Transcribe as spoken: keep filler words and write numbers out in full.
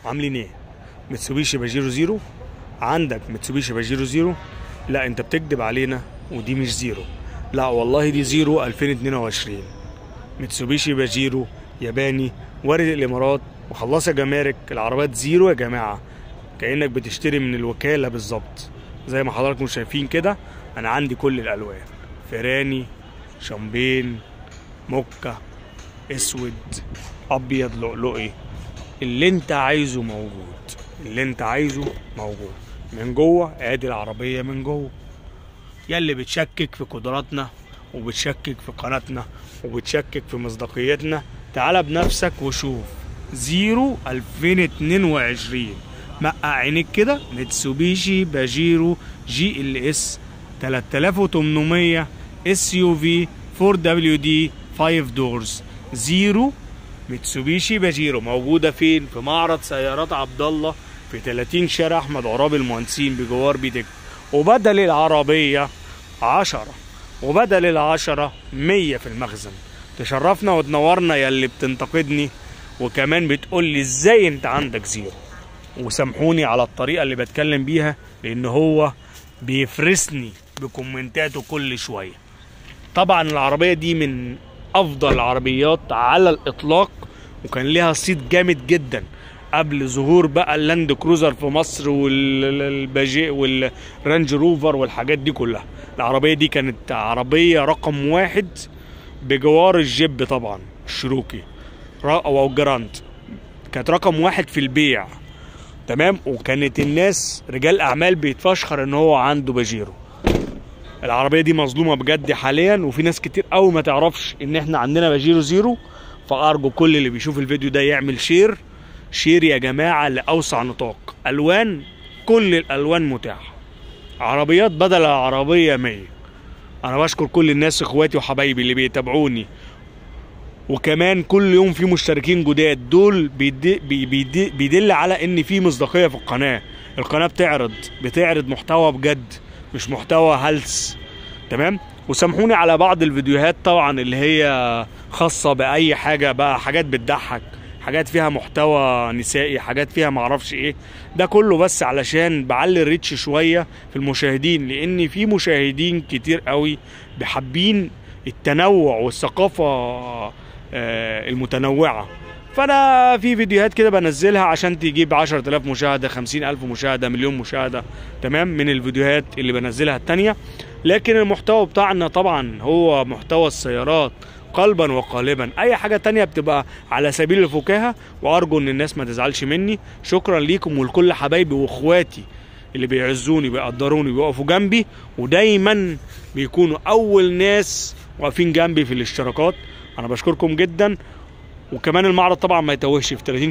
عاملين ايه؟ ميتسوبيشي باجيرو زيرو. عندك ميتسوبيشي باجيرو زيرو؟ لا انت بتكذب علينا، ودي مش زيرو. لا والله دي زيرو ألفين واتنين وعشرين. ميتسوبيشي باجيرو ياباني، وارد الامارات، مخلصه جمارك. العربيات زيرو يا جماعه، كانك بتشتري من الوكاله بالظبط. زي ما حضراتكم شايفين كده، انا عندي كل الالوان: فراني، شامبين، موكا، اسود، ابيض، لؤلؤي. اللي انت عايزه موجود، اللي انت عايزه موجود. من جوه ادي العربيه من جوه. يا اللي بتشكك في قدراتنا وبتشكك في قناتنا وبتشكك في مصداقيتنا، تعالى بنفسك وشوف. زيرو ألفين واتنين وعشرين، مقع عينيك كده. ميتسوبيشي باجيرو جي ال اس تلاتة آلاف وتمنمية اس يو في فور دبليو دي خمسة دورز. زيرو ميتسوبيشي باجيرو موجوده فين؟ في معرض سيارات عبد الله في تلاتين شارع احمد عرابي المهندسين بجوار بيتك. وبدل العربيه عشرة، وبدل العشرة مية في المخزن. تشرفنا وتنورنا يا اللي بتنتقدني وكمان بتقول لي ازاي انت عندك زيرو. وسامحوني على الطريقه اللي بتكلم بيها، لان هو بيفرسني بكومنتاته كل شويه. طبعا العربيه دي من افضل العربيات على الاطلاق، وكان ليها صيت جامد جدا قبل ظهور بقى اللاند كروزر في مصر والباجي والرانج روفر والحاجات دي كلها. العربيه دي كانت عربيه رقم واحد بجوار الجيب طبعا، الشروكي او الجراند. كانت رقم واحد في البيع، تمام. وكانت الناس رجال اعمال بيتفشخر ان هو عنده باجيرو. العربيه دي مظلومه بجد حاليا، وفي ناس كتير قوي ما تعرفش ان احنا عندنا باجيرو زيرو. فارجو كل اللي بيشوف الفيديو ده يعمل شير شير يا جماعه لاوسع نطاق. الوان، كل الالوان متاحه. عربيات بدل العربيه مية. انا بشكر كل الناس اخواتي وحبايبي اللي بيتابعوني، وكمان كل يوم في مشتركين جداد. دول بيدي بيدي بيدل على ان في مصداقيه في القناه. القناه بتعرض بتعرض محتوى بجد، مش محتوى هلس، تمام. وسامحوني على بعض الفيديوهات طبعا اللي هي خاصه باي حاجه بقى، حاجات بتضحك، حاجات فيها محتوى نسائي، حاجات فيها معرفش ايه. ده كله بس علشان بعلي الريتش شويه في المشاهدين، لان في مشاهدين كتير قوي بحابين التنوع والثقافه المتنوعه. فانا في فيديوهات كده بنزلها عشان تجيب عشرة آلاف مشاهده، خمسين ألف مشاهده، مليون مشاهده، تمام، من الفيديوهات اللي بنزلها التانيه. لكن المحتوى بتاعنا طبعا هو محتوى السيارات قلبا وقالبا. اي حاجه تانيه بتبقى على سبيل الفكاهه، وارجو ان الناس ما تزعلش مني. شكرا ليكم ولكل حبايبي واخواتي اللي بيعزوني بيقدروني بيقفوا جنبي، ودايما بيكونوا اول ناس واقفين جنبي في الاشتراكات. انا بشكركم جدا. وكمان المعرض طبعا ما يتوهش في تلاتين